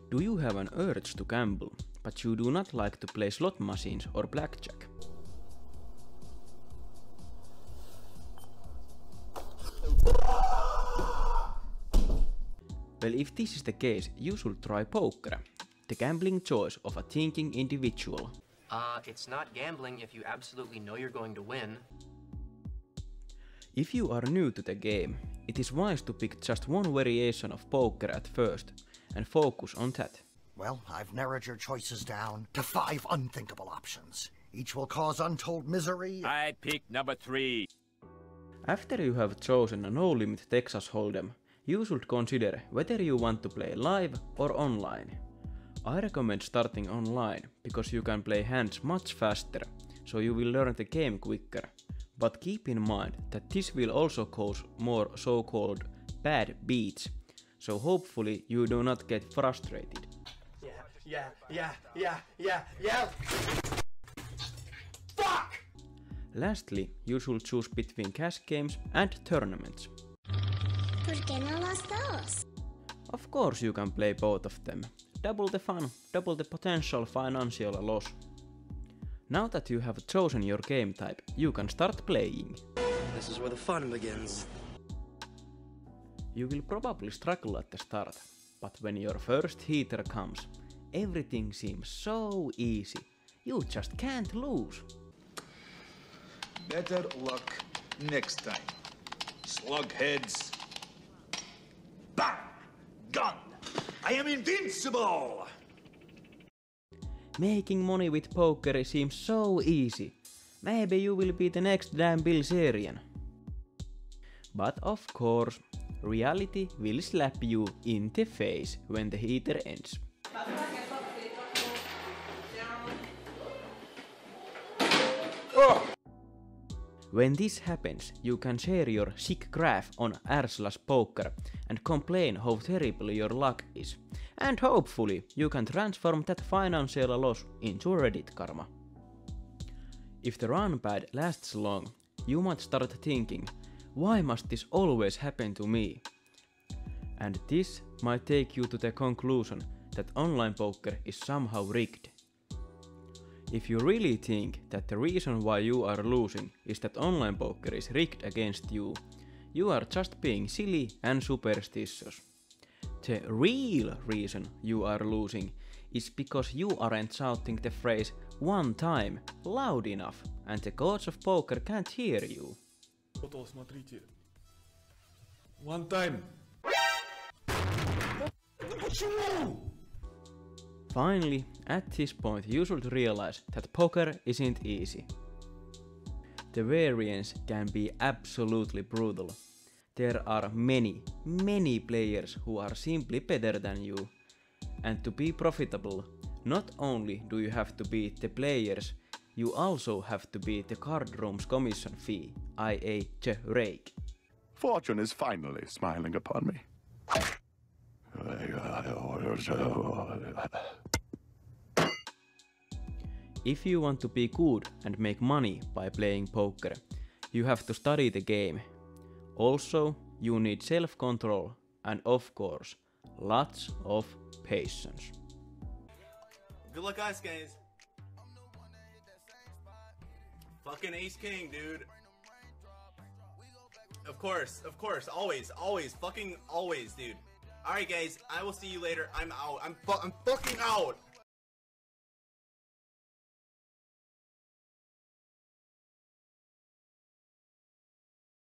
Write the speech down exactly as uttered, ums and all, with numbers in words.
Do you have an urge to gamble, but you do not like to play slot machines or blackjack? Well, if this is the case, you should try poker, the gambling choice of a thinking individual. Uh, it's not gambling if you absolutely know you're going to win. If you are new to the game, it is wise to pick just one variation of poker at first and focus on that. Well, I've narrowed your choices down to five unthinkable options. Each will cause untold misery. I pick number three. After you have chosen a no-limit Texas Hold'em, you should consider whether you want to play live or online. I recommend starting online because you can play hands much faster, so you will learn the game quicker. But keep in mind that this will also cause more so-called bad beats, so hopefully you do not get frustrated. Yeah, yeah, yeah, yeah, yeah, yeah! Fuck! Lastly, you should choose between cash games and tournaments. ¿Por qué no los dos? Of course you can play both of them. Double the fun, double the potential financial loss. Now that you have chosen your game type, you can start playing. This is where the fun begins. You will probably struggle at the start, but when your first heater comes, everything seems so easy. You just can't lose. Better luck next time. Slugheads. Bang! Gun! I am invincible! Making money with poker seems so easy. Maybe you will be the next Dan Bilzerian. But of course, reality will slap you in the face when the heater ends. Oh! When this happens, you can share your sick graph on r slash poker and complain how terrible your luck is. And hopefully you can transform that financial loss into Reddit karma. If the run bad lasts long, you might start thinking, why must this always happen to me? And this might take you to the conclusion that online poker is somehow rigged. If you really think that the reason why you are losing is that online poker is rigged against you, you are just being silly and superstitious. The real reason you are losing is because you aren't shouting the phrase one time loud enough and the gods of poker can't hear you. One time. Finally, at this point you should realize that poker isn't easy. The variance can be absolutely brutal. There are many, many players who are simply better than you. And to be profitable, not only do you have to beat the players, you also have to beat the card room's commission fee, that is the rake. Fortune is finally smiling upon me. If you want to be good and make money by playing poker, you have to study the game. Also, you need self-control and of course, lots of patience. Good luck, guys, guys. Fucking ace king, dude. Of course, of course, always, always, fucking always, dude. Alright, guys, I will see you later. I'm out. I'm, fu I'm fucking out.